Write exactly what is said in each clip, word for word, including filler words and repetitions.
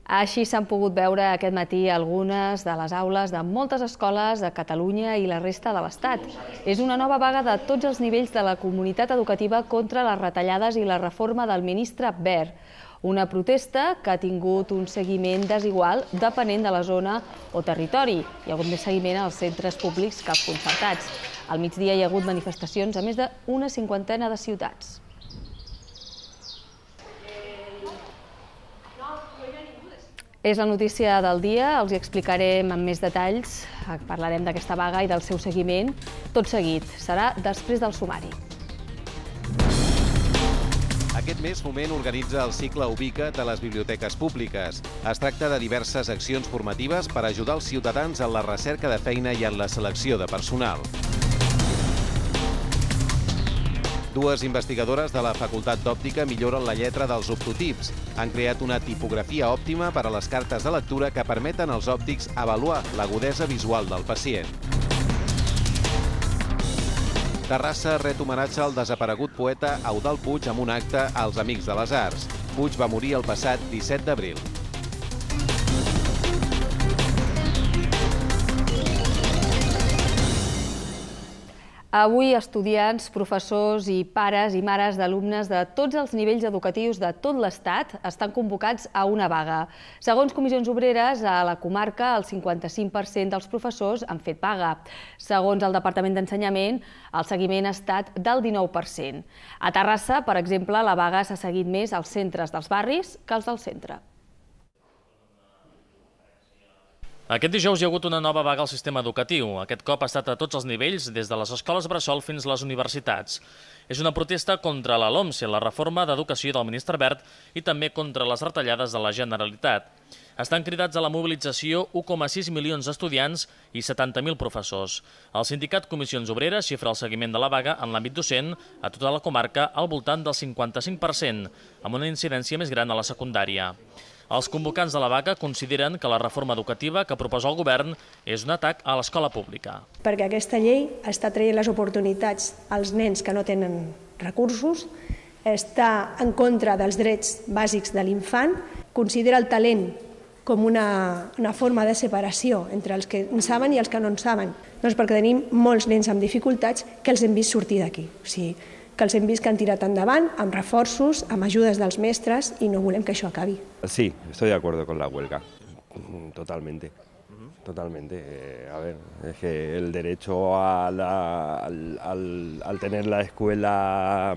Així s'han pogut veure aquest matí algunes de les aules de moltes escoles de Catalunya i la resta de l'Estat. És una nova vaga de tots els nivells de la comunitat educativa contra les retallades i la reforma del ministre Wert. Una protesta que ha tingut un seguiment desigual depenent de la zona o territori. Hi ha hagut més seguiment als centres públics que als concertats. Al migdia hi ha hagut manifestacions a més d'una cinquantena de ciutats. És la notícia del dia, els hi explicarem amb més detalls, parlarem d'aquesta vaga i del seu seguiment. Tot seguit, serà després del sumari. Aquest mes Foment organitza el cicle Ubica't a les biblioteques públiques. Es tracta de diverses accions formatives per ajudar els ciutadans en la recerca de feina i en la selecció de personal. Dues investigadores de la Facultat d'Òptica milloren la lletra dels optotips. Han creat una tipografia òptima per a les cartes de lectura que permeten als òptics avaluar l'agudesa visual del pacient. Terrassa ret homenatge al desaparegut poeta Eudald Puig amb un acte als Amics de les Arts. Puig va morir el passat disset d'abril. Avui estudiants, professors i pares i mares d'alumnes de tots els nivells educatius de tot l'Estat estan convocats a una vaga. Segons Comissions Obreres, a la comarca el cinquanta-cinc per cent dels professors han fet vaga. Segons el Departament d'Ensenyament, el seguiment ha estat del dinou per cent. A Terrassa, per exemple, la vaga s'ha seguit més als centres dels barris que als del centre. Aquest dijous hi ha hagut una nova vaga al sistema educatiu. Aquest cop ha estat a tots els nivells, des de les escoles bressol fins a les universitats. És una protesta contra la LOMCE, la reforma d'educació del ministre Wert, i també contra les retallades de la Generalitat. Estan cridats a la mobilització un coma sis milions d'estudiants i setanta mil professors. El sindicat Comissions Obreres xifra el seguiment de la vaga en l'àmbit docent a tota la comarca al voltant del cinquanta-cinc per cent, amb una incidència més gran a la secundària. Els convocants de la vaga consideren que la reforma educativa que proposa el govern és un atac a l'escola pública. Perquè aquesta llei està traient les oportunitats als nens que no tenen recursos, està en contra dels drets bàsics de l'infant, considera el talent com una, una forma de separació entre els que en saben i els que no en saben. Doncs perquè tenim molts nens amb dificultats que els hem vist sortir d'aquí. O sigui, que els hem vist que han tirat endavant amb reforços, amb ajudes dels mestres i no volem que això acabi. Sí, estoy de acuerdo con la huelga, totalmente, totalmente. Eh, a ver, es que el derecho a la, al, al, al tener la escuela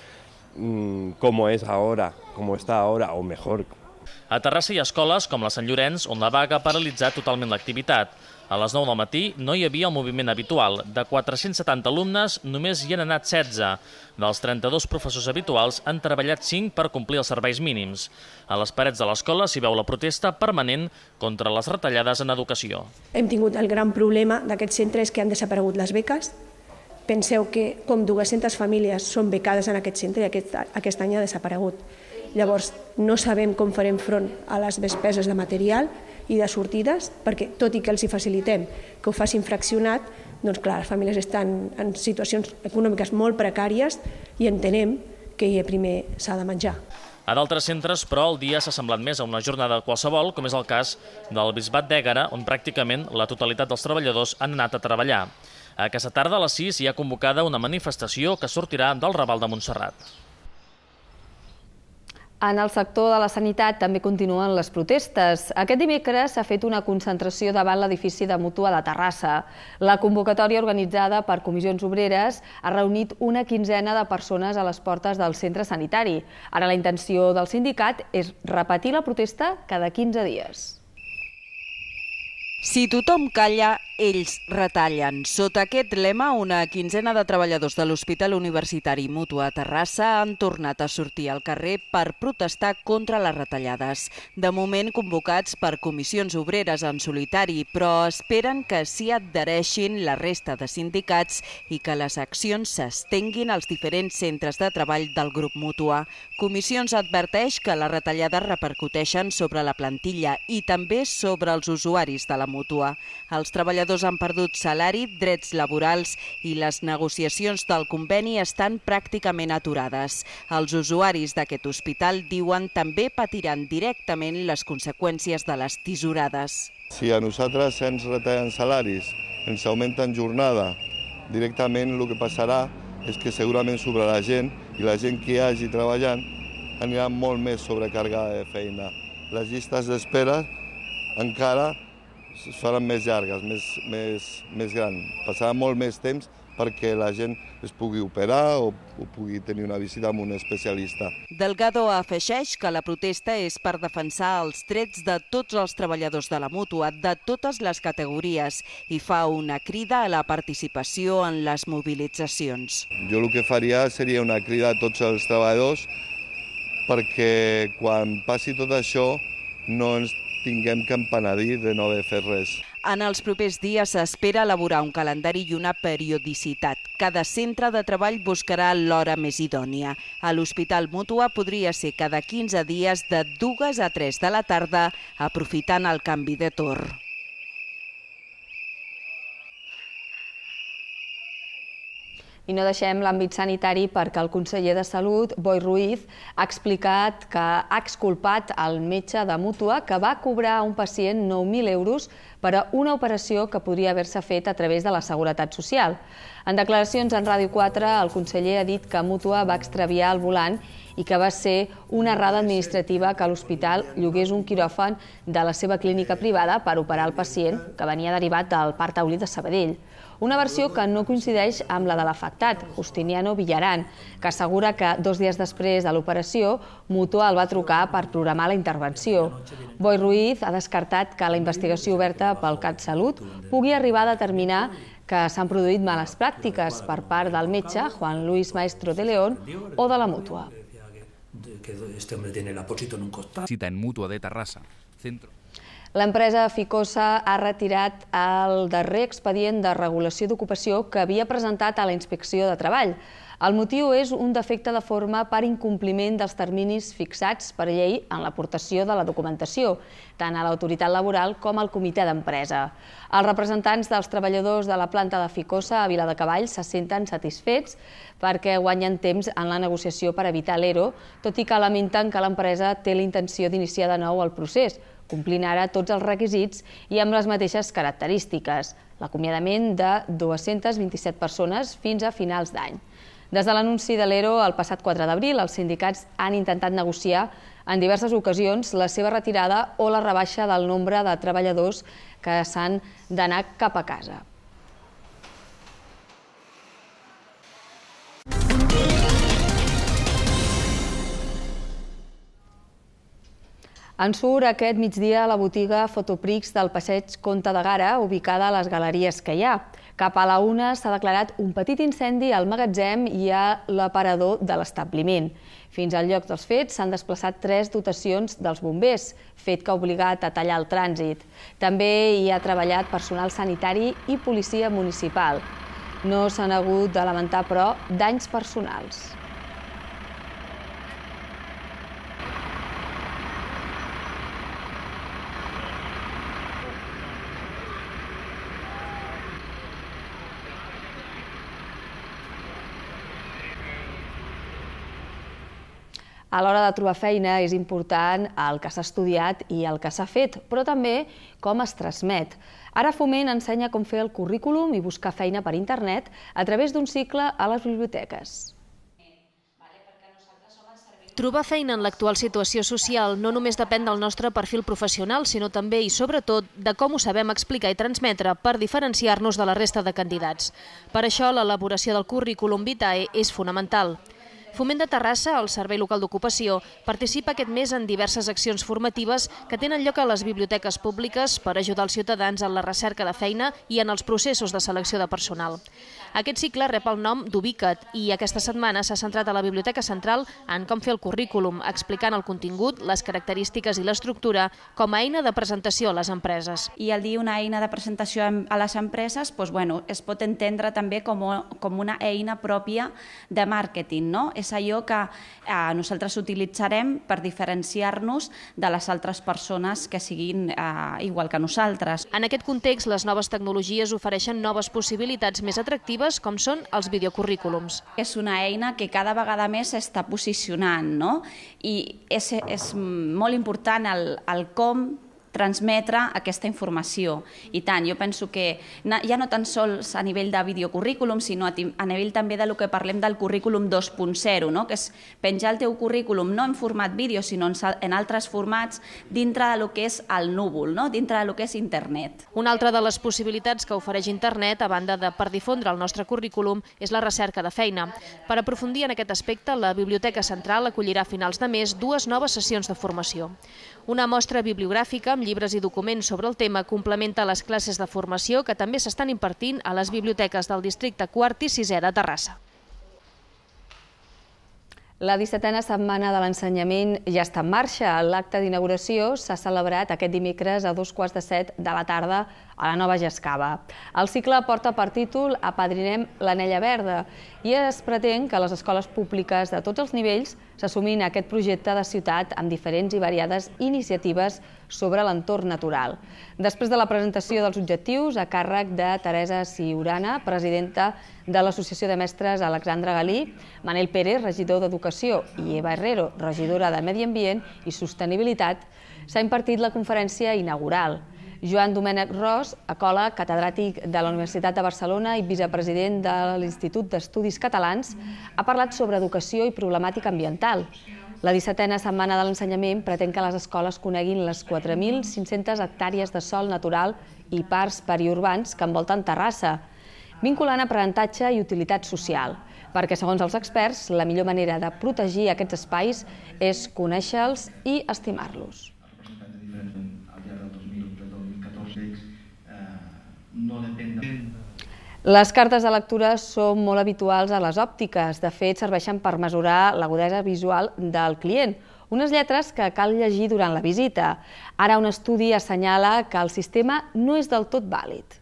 mmm, como es ahora, como está ahora, o mejor. A Terrassa hi ha escoles com la Sant Llorenç, on la vaga ha paralitzat totalment l'activitat. A les nou del matí no hi havia el moviment habitual. De quatre-cents setanta alumnes, només hi han anat setze. Dels trenta-dos professors habituals, han treballat cinc per complir els serveis mínims. A les parets de l'escola s'hi veu la protesta permanent contra les retallades en educació. Hem tingut el gran problema d'aquest centre és que han desaparegut les beques. Penseu que com dues-centes famílies són becades en aquest centre i aquest, aquest any ha desaparegut. Llavors, no sabem com farem front a les despeses de material i de sortides, perquè tot i que els hi facilitem que ho facin fraccionat, doncs clar, les famílies estan en situacions econòmiques molt precàries i entenem que primer s'ha de menjar. A d'altres centres, però, el dia s'ha semblat més a una jornada qualsevol, com és el cas del Bisbat d'Ègara, on pràcticament la totalitat dels treballadors han anat a treballar. Aquesta tarda a les sis hi ha convocada una manifestació que sortirà del Raval de Montserrat. En el sector de la sanitat també continuen les protestes. Aquest dimecres s'ha fet una concentració davant l'edifici de Mútua de Terrassa. La convocatòria organitzada per Comissions Obreres ha reunit una quinzena de persones a les portes del centre sanitari. Ara la intenció del sindicat és repetir la protesta cada quinze dies. Si tothom calla, ells retallen. Sota aquest lema, una quinzena de treballadors de l'Hospital Universitari Mútua a Terrassa han tornat a sortir al carrer per protestar contra les retallades. De moment convocats per Comissions Obreres en solitari, però esperen que s'hi adhereixin la resta de sindicats i que les accions s'estenguin als diferents centres de treball del grup Mútua. Comissions adverteix que les retallades repercuteixen sobre la plantilla i també sobre els usuaris de la mútua. Els treballadors han perdut salari, drets laborals i les negociacions del conveni estan pràcticament aturades. Els usuaris d'aquest hospital diuen també patiran directament les conseqüències de les tisorades. Si a nosaltres ens retallen salaris, ens augmenten jornada, directament el que passarà és que segurament sobre la gent i la gent que hi hagi treballant anirà molt més sobrecarregada de feina. Les llistes d'espera encara es faran més llargues, més, més, més grans. Passarà molt més temps perquè la gent es pugui operar o, o pugui tenir una visita amb un especialista. Delgado afegeix que la protesta és per defensar els drets de tots els treballadors de la mútua, de totes les categories, i fa una crida a la participació en les mobilitzacions. Jo el que faria seria una crida a tots els treballadors perquè quan passi tot això no ens tinguem que empenedir de no haver fet res. En els propers dies s'espera elaborar un calendari i una periodicitat. Cada centre de treball buscarà l'hora més idònia. A l'Hospital Mútua podria ser cada quinze dies de dues a tres de la tarda, aprofitant el canvi de torn. I no deixem l'àmbit sanitari perquè el conseller de Salut, Boi Ruiz, ha explicat que ha exculpat el metge de Mútua que va cobrar a un pacient nou mil euros per a una operació que podria haver-se fet a través de la Seguretat Social. En declaracions en Ràdio quatre, el conseller ha dit que Mútua va extraviar el volant i que va ser una errada administrativa que l'hospital llogués un quiròfan de la seva clínica privada per operar el pacient que venia derivat del Parc Taulí de Sabadell. Una versió que no coincideix amb la de l'afectat, Justiniano Villaran, que assegura que dos dies després de l'operació, Mútua el va trucar per programar la intervenció. Boi Ruiz ha descartat que la investigació oberta pel CatSalut pugui arribar a determinar que s'han produït males pràctiques per part del metge, Juan Luis Maestro de León, o de la Mútua. Cita en Mútua de Terrassa, centro. L'empresa Ficosa ha retirat el darrer expedient de regulació d'ocupació que havia presentat a la Inspecció de Treball. El motiu és un defecte de forma per incompliment dels terminis fixats per llei en l'aportació de la documentació, tant a l'autoritat laboral com al comitè d'empresa. Els representants dels treballadors de la planta de Ficosa a Viladecavalls se senten satisfets perquè guanyen temps en la negociació per evitar l'E R O, tot i que lamenten que l'empresa té la intenció d'iniciar de nou el procés, complint ara tots els requisits i amb les mateixes característiques, l'acomiadament de dues-centes vint-i-set persones fins a finals d'any. Des de l'anunci de l'E R O el passat quatre d'abril, els sindicats han intentat negociar en diverses ocasions la seva retirada o la rebaixa del nombre de treballadors que s'han d'anar cap a casa. En surt aquest migdia a la botiga Fotoprix del passeig Comte de Gara, ubicada a les galeries que hi ha. Cap a la una s'ha declarat un petit incendi al magatzem i a l'aparador de l'establiment. Fins al lloc dels fets s'han desplaçat tres dotacions dels bombers, fet que ha obligat a tallar el trànsit. També hi ha treballat personal sanitari i policia municipal. No s'han hagut de lamentar, però, danys personals. A l'hora de trobar feina és important el que s'ha estudiat i el que s'ha fet, però també com es transmet. Ara Foment ensenya com fer el currículum i buscar feina per internet a través d'un cicle a les biblioteques. Trobar feina en l'actual situació social no només depèn del nostre perfil professional, sinó també i sobretot de com ho sabem explicar i transmetre per diferenciar-nos de la resta de candidats. Per això l'elaboració del currículum vitae és fonamental. Foment de Terrassa, el Servei Local d'Ocupació, participa aquest mes en diverses accions formatives que tenen lloc a les biblioteques públiques per ajudar els ciutadans en la recerca de feina i en els processos de selecció de personal. Aquest cicle rep el nom d'Ubica't i aquesta setmana s'ha centrat a la Biblioteca Central en com fer el currículum, explicant el contingut, les característiques i l'estructura com a eina de presentació a les empreses. I al dir una eina de presentació a les empreses, doncs, bueno, es pot entendre també com, com una eina pròpia de màrqueting, no? és allò que eh, nosaltres utilitzarem per diferenciar-nos de les altres persones que siguin eh, igual que nosaltres. En aquest context, les noves tecnologies ofereixen noves possibilitats més atractives, com són els videocurrículums. És una eina que cada vegada més s'està posicionant, no? I és, és molt important el, el com transmetre aquesta informació. I tant, jo penso que ja no tan sols a nivell de videocurrículum, sinó a nivell també del que parlem del currículum dos punt zero, no? Que és penjar el teu currículum no en format vídeo, sinó en altres formats dintre del que és el núvol, no? Dintre del que és internet. Una altra de les possibilitats que ofereix internet, a banda de per difondre el nostre currículum, és la recerca de feina. Per aprofundir en aquest aspecte, la Biblioteca Central acollirà a finals de mes dues noves sessions de formació. Una mostra bibliogràfica amb llibres i documents sobre el tema complementa les classes de formació que també s'estan impartint a les biblioteques del districte quart i sisè de Terrassa. La dissetena setmana de l'ensenyament ja està en marxa. L'acte d'inauguració s'ha celebrat aquest dimecres a dos quarts de set de la tarda a la Nova Gescava. El cicle porta per títol Apadrinem l'anella verda i es pretén que les escoles públiques de tots els nivells s'assumin a aquest projecte de ciutat amb diferents i variades iniciatives sobre l'entorn natural. Després de la presentació dels objectius, a càrrec de Teresa Ciurana, presidenta de l'Associació de Mestres Alexandre Galí, Manel Pérez, regidor d'Educació, i Eva Herrero, regidora de Medi Ambient i Sostenibilitat, s'ha impartit la conferència inaugural. Joan Domènec Ros, ecòleg, catedràtic de la Universitat de Barcelona i vicepresident de l'Institut d'Estudis Catalans, ha parlat sobre educació i problemàtica ambiental. La dissetena setmana de l'ensenyament pretén que les escoles coneguin les quatre mil cinc-centes hectàrees de sòl natural i parcs periurbans que envolten Terrassa, vinculant aprenentatge i utilitat social, perquè, segons els experts, la millor manera de protegir aquests espais és conèixer-los i estimar-los. Les cartes de lectura són molt habituals a les òptiques. De fet, serveixen per mesurar l'agudesa visual del client, unes lletres que cal llegir durant la visita. Ara un estudi assenyala que el sistema no és del tot vàlid.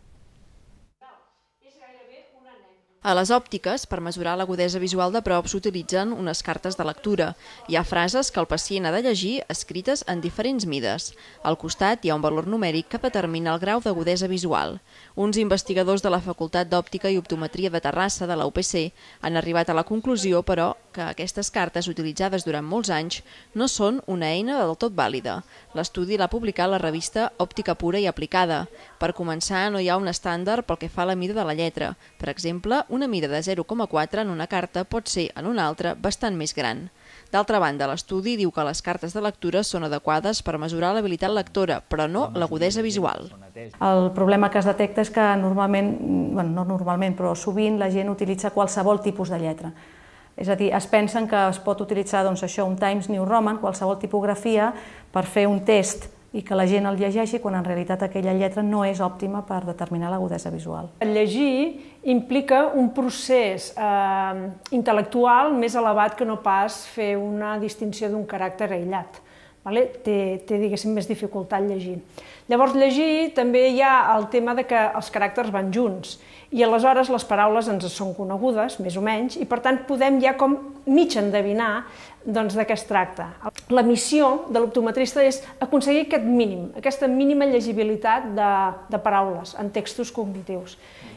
A les òptiques, per mesurar l'agudesa visual de prop, s'utilitzen unes cartes de lectura. Hi ha frases que el pacient ha de llegir escrites en diferents mides. Al costat hi ha un valor numèric que determina el grau d'agudesa visual. Uns investigadors de la Facultat d'Òptica i Optometria de Terrassa, de la U P C, han arribat a la conclusió, però, que aquestes cartes, utilitzades durant molts anys, no són una eina del tot vàlida. L'estudi l'ha publicat la revista Òptica Pura i Aplicada. Per començar, no hi ha un estàndard pel que fa a la mida de la lletra. Per exemple, una mida de zero coma quatre en una carta pot ser, en una altra, bastant més gran. D'altra banda, l'estudi diu que les cartes de lectura són adequades per mesurar l'habilitat lectora, però no l'agudesa visual. El problema que es detecta és que normalment, bueno, no normalment, però sovint la gent utilitza qualsevol tipus de lletra. És a dir, es pensen que es pot utilitzar doncs, això, un Times New Roman, qualsevol tipografia, per fer un test i que la gent el llegeixi, quan en realitat aquella lletra no és òptima per determinar l'agudesa visual. Llegir implica un procés eh, intel·lectual més elevat que no pas fer una distinció d'un caràcter aïllat. Vale? Té, té, diguéssim, més dificultat llegir. Llavors, llegir també hi ha el tema de que els caràcters van junts i aleshores les paraules ens són conegudes, més o menys, i per tant podem ja com mig endevinar doncs, de què es tracta. La missió de l'optometrista és aconseguir aquest mínim, aquesta mínima llegibilitat de, de paraules en textos cognitius.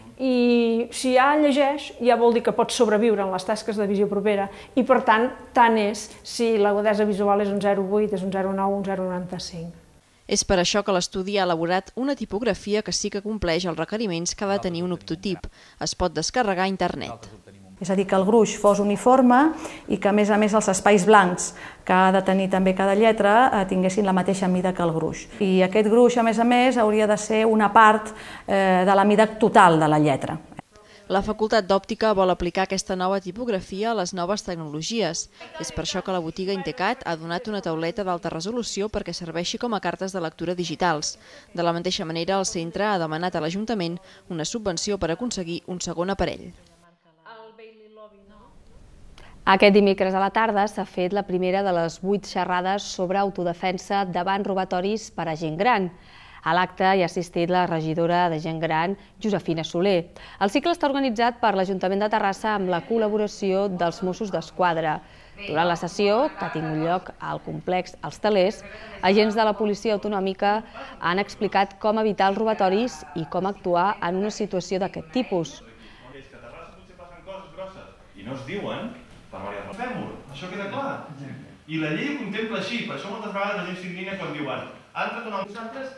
I si ja llegeix, ja vol dir que pot sobreviure en les tasques de visió propera i, per tant, tant és si l'agudesa visual és un zero coma vuit, és un zero coma nou, un zero coma noranta-cinc. És per això que l'estudi ha elaborat una tipografia que sí que compleix els requeriments que ha de tenir un optotip. Es pot descarregar a internet. És a dir, que el gruix fos uniforme i que, a més a més, els espais blancs que ha de tenir també cada lletra tinguessin la mateixa mida que el gruix. I aquest gruix, a més a més, hauria de ser una part de la mida total de la lletra. La Facultat d'Òptica vol aplicar aquesta nova tipografia a les noves tecnologies. És per això que la botiga Intecat ha donat una tauleta d'alta resolució perquè serveixi com a cartes de lectura digitals. De la mateixa manera, el centre ha demanat a l'Ajuntament una subvenció per aconseguir un segon aparell. Aquest dimecres a la tarda s'ha fet la primera de les vuit xerrades sobre autodefensa davant robatoris per a gent gran. A l'acte hi ha assistit la regidora de Gent Gran, Josefina Soler. El cicle està organitzat per l'Ajuntament de Terrassa amb la col·laboració dels Mossos d'Esquadra. Durant la sessió, que ha tingut lloc al complex Els Telers, agents de la policia autonòmica han explicat com evitar els robatoris i com actuar en una situació d'aquest tipus. És que a Terrassa potser passen coses grosses i no es diuen per variar el fèmur, això queda clar. I la llei ho contempla així, per això moltes vegades la gent s'indigna quan diuen ha entrat una... Nosaltres...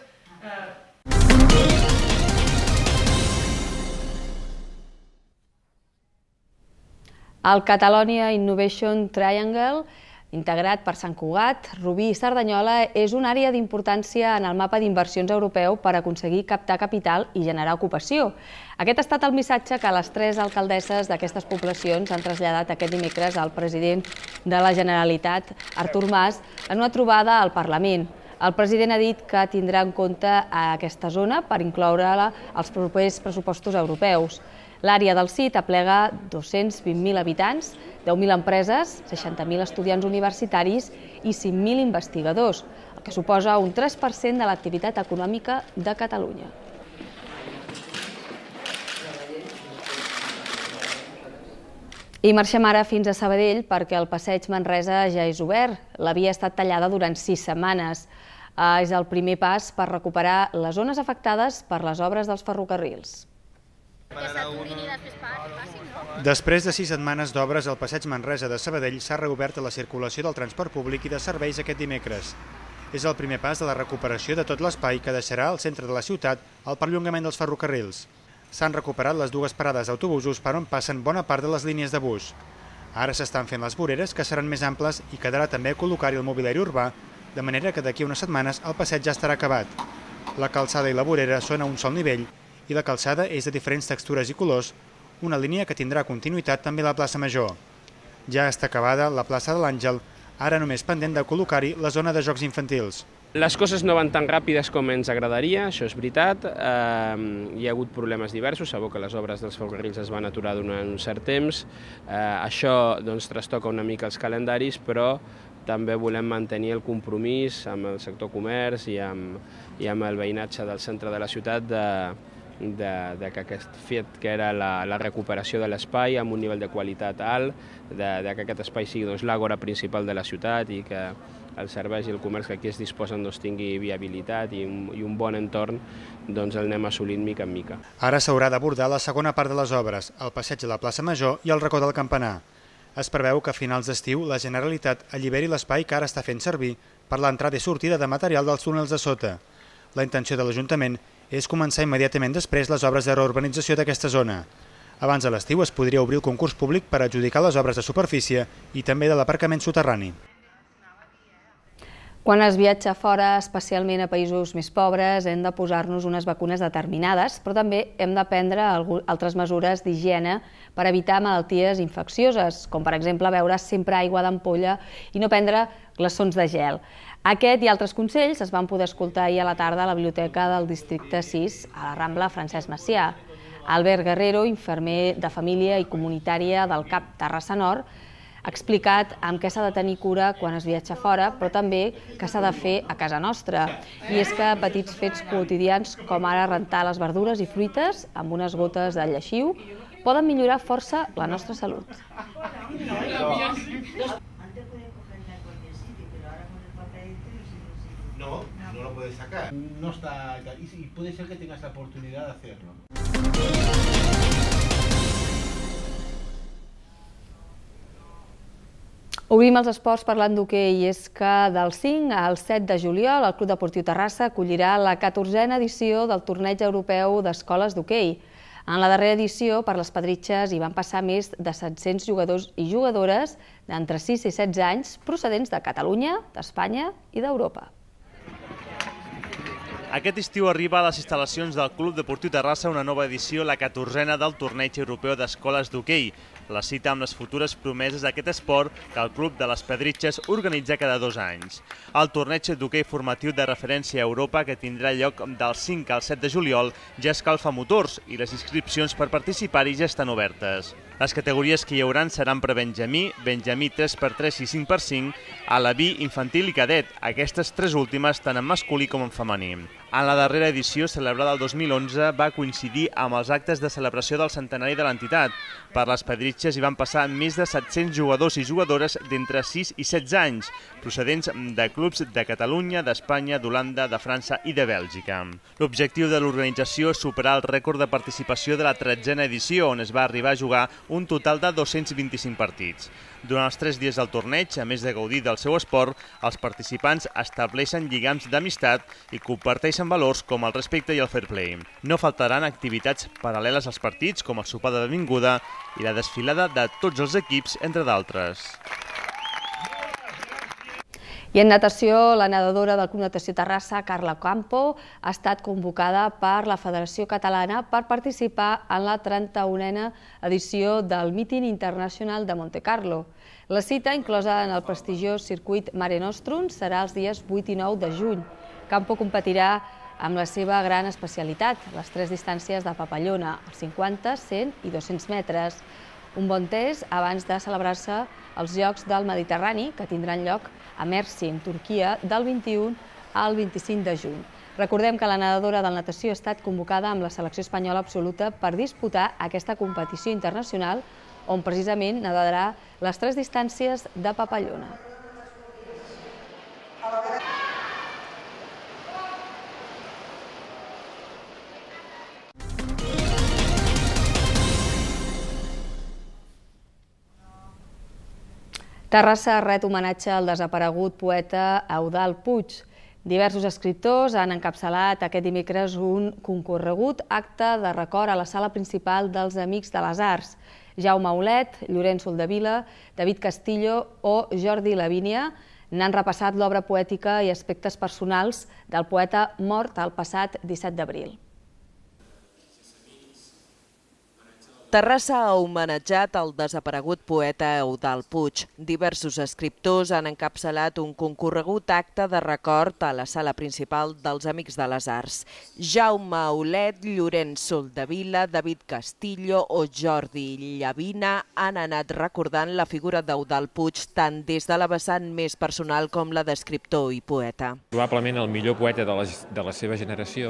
El Catalonia Innovation Triangle, integrat per Sant Cugat, Rubí i Cerdanyola, és una àrea d'importància en el mapa d'inversions europeu per aconseguir captar capital i generar ocupació. Aquest ha estat el missatge que les tres alcaldesses d'aquestes poblacions han traslladat aquest dimecres al president de la Generalitat, Artur Mas, en una trobada al Parlament. El president ha dit que tindrà en compte aquesta zona per incloure-la als propers pressupostos europeus. L'àrea del C I T aplega dos-cents vint mil habitants, deu mil empreses, seixanta mil estudiants universitaris i cinc mil investigadors, el que suposa un tres per cent de l'activitat econòmica de Catalunya. I marxem ara fins a Sabadell perquè el passeig Manresa ja és obert. La via ha estat tallada durant sis setmanes. És el primer pas per recuperar les zones afectades per les obres dels ferrocarrils. Després de sis setmanes d'obres, el passeig Manresa de Sabadell s'ha reobert a la circulació del transport públic i de serveis aquest dimecres. És el primer pas de la recuperació de tot l'espai que deixarà al centre de la ciutat el perllongament dels ferrocarrils. S'han recuperat les dues parades d'autobusos per on passen bona part de les línies de bus. Ara s'estan fent les voreres, que seran més amples, i quedarà també col·locar-hi el mobiliari urbà, de manera que d'aquí a unes setmanes el passeig ja estarà acabat. La calçada i la vorera són a un sol nivell i la calçada és de diferents textures i colors, una línia que tindrà continuïtat també a la plaça Major. Ja està acabada la plaça de l'Àngel, ara només pendent de col·locar-hi la zona de jocs infantils. Les coses no van tan ràpides com ens agradaria, això és veritat. Eh, hi ha hagut problemes diversos, sabeu que les obres dels ferrocarrils es van aturar durant un cert temps. Eh, això doncs, trastoca una mica els calendaris, però també volem mantenir el compromís amb el sector comerç i amb, i amb el veïnatge del centre de la ciutat de, de, de que aquest fet que era la, la recuperació de l'espai amb un nivell de qualitat alt, de, de que aquest espai sigui doncs, l'àgora principal de la ciutat i que els serveis i el comerç que aquí es disposen doncs, tingui viabilitat i un, i un bon entorn, doncs el anem assolint mica en mica. Ara s'haurà d'abordar la segona part de les obres, el passeig de la plaça Major i el racó del Campanar. Es preveu que a finals d'estiu la Generalitat alliberi l'espai que ara està fent servir per l'entrada i sortida de material dels túnels de sota. La intenció de l'Ajuntament és començar immediatament després les obres de reurbanització d'aquesta zona. Abans de l'estiu es podria obrir el concurs públic per adjudicar les obres de superfície i també de l'aparcament soterrani. Quan es viatja fora, especialment a països més pobres, hem de posar-nos unes vacunes determinades, però també hem de prendre altres mesures d'higiene per evitar malalties infeccioses, com per exemple beure sempre aigua d'ampolla i no prendre glaçons de gel. Aquest i altres consells es van poder escoltar ahir a la tarda a la Biblioteca del Districte sis, a la Rambla Francesc Macià. Albert Guerrero, infermer de família i comunitària del CAP Terrassa Nord, ha explicat amb què s'ha de tenir cura quan es viatja fora, però també què s'ha de fer a casa nostra. I és que petits fets quotidians, com ara rentar les verdures i fruites amb unes gotes de lleixiu, poden millorar força la nostra salut. No, no lo puedes sacar. No está, y puede ser que tengas la oportunidad de hacerlo. Obrim els esports parlant d'hoquei, i és que del cinc al set de juliol el Club Deportiu Terrassa acollirà la catorzena edició del Torneig Europeu d'Escoles d'Hoquei. En la darrera edició, per les Pedritxes, hi van passar més de set-cents jugadors i jugadores d'entre sis i setze anys procedents de Catalunya, d'Espanya i d'Europa. Aquest estiu arriba a les instal·lacions del Club Deportiu Terrassa una nova edició, la catorzena del Torneig Europeu d'Escoles d'Hoquei. La cita amb les futures promeses d'aquest esport que el Club de les Pedritxes organitza cada dos anys. El torneig d'hoquei formatiu de referència a Europa, que tindrà lloc del cinc al set de juliol, ja escalfa motors i les inscripcions per participar-hi ja estan obertes. Les categories que hi hauran seran per Benjamí, Benjamí tres per tres i cinc per cinc, Aleví, Infantil i Cadet, aquestes tres últimes tant en masculí com en femení. En la darrera edició, celebrada el dos mil onze, va coincidir amb els actes de celebració del centenari de l'entitat. Per les Pedritxes hi van passar més de set-cents jugadors i jugadores d'entre sis i setze anys, procedents de clubs de Catalunya, d'Espanya, d'Holanda, de França i de Bèlgica. L'objectiu de l'organització és superar el rècord de participació de la tretzena edició, on es va arribar a jugar un total de dos-cents vint-i-cinc partits. Durant els tres dies del torneig, a més de gaudir del seu esport, els participants estableixen lligams d'amistat i comparteixen valors com el respecte i el fair play. No faltaran activitats paral·leles als partits, com el sopar de benvinguda i la desfilada de tots els equips, entre d'altres. I en natació, la nedadora del Club Natació Terrassa, Carla Campo, ha estat convocada per la Federació Catalana per participar en la trenta-unena edició del Míting Internacional de Montecarlo. La cita, inclosa en el prestigiós circuit Mare Nostrum, serà els dies vuit i nou de juny. Campo competirà amb la seva gran especialitat, les tres distàncies de papallona, els cinquanta, cent i dos-cents metres. Un bon test abans de celebrar-se els Jocs del Mediterrani, que tindran lloc a Mersin, Turquia, del vint-i-u al vint-i-cinc de juny. Recordem que la nedadora del natació ha estat convocada amb la selecció espanyola absoluta per disputar aquesta competició internacional, on precisament nedarà les tres distàncies de papallona. Terrassa ret homenatge al desaparegut poeta Eudald Puig. Diversos escriptors han encapçalat aquest dimecres un concorregut acte de record a la sala principal dels Amics de les Arts. Jaume Aulet, Llorenç Soldevila, David Castillo o Jordi Lavínia n'han repassat l'obra poètica i aspectes personals del poeta mort el passat disset d'abril. Terrassa ha homenatjat el desaparegut poeta Eudald Puig. Diversos escriptors han encapçalat un concorregut acte de record a la sala principal dels Amics de les Arts. Jaume Aulet, Llorenç Soldevila, David Castillo o Jordi Llavina han anat recordant la figura d'Eudald Puig tant des de la vessant més personal com la d'escriptor i poeta. Probablement el millor poeta de la, de la seva generació,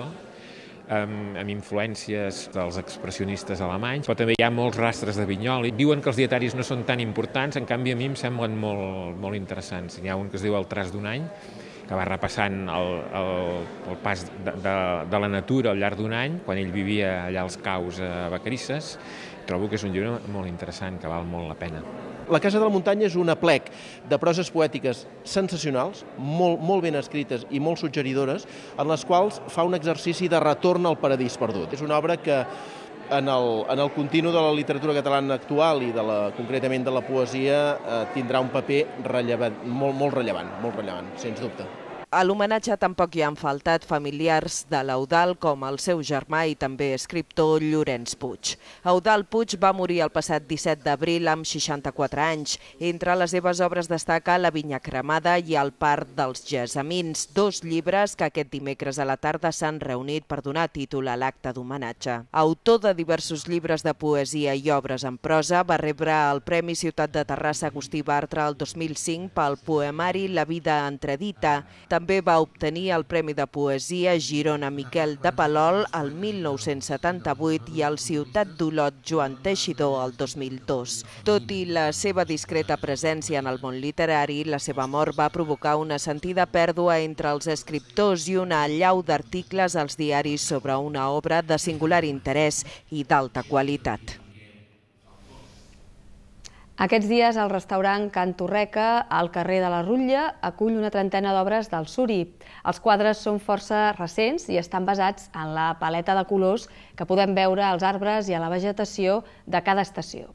amb, amb influències dels expressionistes alemanys, però també hi ha molts rastres de Vinyoli. Diuen que els dietaris no són tan importants, en canvi a mi em semblen molt, molt interessants. Hi ha un que es diu El traç d'un any, que va repassant el, el, el pas de, de, de la natura al llarg d'un any, quan ell vivia allà als caus a Vacarisses. Trobo que és un llibre molt interessant, que val molt la pena. La Casa de la Muntanya és un aplec de proses poètiques sensacionals, molt, molt ben escrites i molt suggeridores, en les quals fa un exercici de retorn al paradís perdut. És una obra que en el, en el continu de la literatura catalana actual i de la, concretament de la poesia eh, tindrà un paper rellevant, molt, molt rellevant, molt rellevant, sens dubte. A l'homenatge tampoc hi han faltat familiars de l'Eudald com el seu germà i també escriptor Llorenç Puig. Eudald Puig va morir el passat disset d'abril amb seixanta-quatre anys. Entre les seves obres destaca La vinya cremada i El parc dels gessamins, dos llibres que aquest dimecres a la tarda s'han reunit per donar títol a l'acte d'homenatge. Autor de diversos llibres de poesia i obres en prosa, va rebre el Premi Ciutat de Terrassa Agustí Bartra el dos mil cinc pel poemari La vida entredita. També va obtenir el Premi de Poesia Girona Miquel de Palol el mil nou-cents setanta-vuit i el Ciutat d'Olot Joan Teixidor el dos mil dos. Tot i la seva discreta presència en el món literari, la seva mort va provocar una sentida pèrdua entre els escriptors i una allau d'articles als diaris sobre una obra de singular interès i d'alta qualitat. Aquests dies el restaurant Can Torreca, al carrer de la Rutlla, acull una trentena d'obres del Suri. Els quadres són força recents i estan basats en la paleta de colors que podem veure als arbres i a la vegetació de cada estació.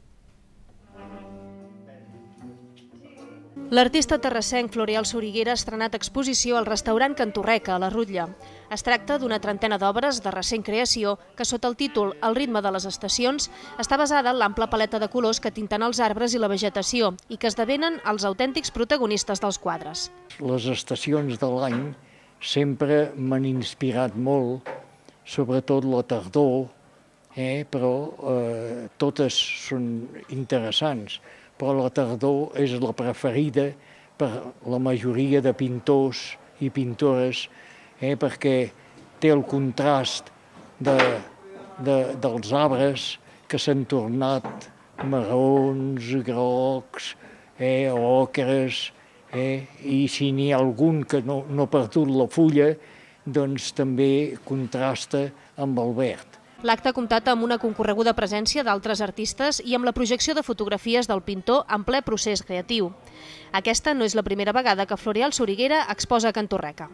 L'artista terrassenc Floreal Soriguera ha estrenat exposició al restaurant Can Torreca, a la Rutlla. Es tracta d'una trentena d'obres de recent creació que, sota el títol El ritme de les estacions, està basada en l'ampla paleta de colors que tinten els arbres i la vegetació i que esdevenen els autèntics protagonistes dels quadres. Les estacions de l'any sempre m'han inspirat molt, sobretot la tardor, eh, però eh, totes són interessants, però la tardor és la preferida per la majoria de pintors i pintores, eh, perquè té el contrast de, de, dels arbres que s'han tornat marrons, grocs, eh, ocres, eh, i si n'hi ha algun que no, no ha perdut la fulla, doncs també contrasta amb el verd. L'acte ha comptat amb una concorreguda presència d'altres artistes i amb la projecció de fotografies del pintor en ple procés creatiu. Aquesta no és la primera vegada que Floreal Soriguera exposa a Can Torreca.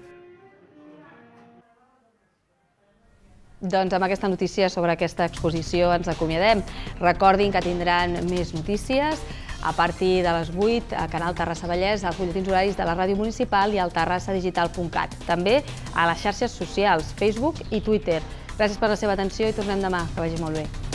Doncs amb aquesta notícia sobre aquesta exposició ens acomiadem. Recordin que tindran més notícies a partir de les vuit a Canal Terrassa Vallès, als butlletins horaris de la ràdio municipal i al terrassa digital punt cat. També a les xarxes socials, Facebook i Twitter. Gràcies per la seva atenció i tornem demà. Que vagi molt bé.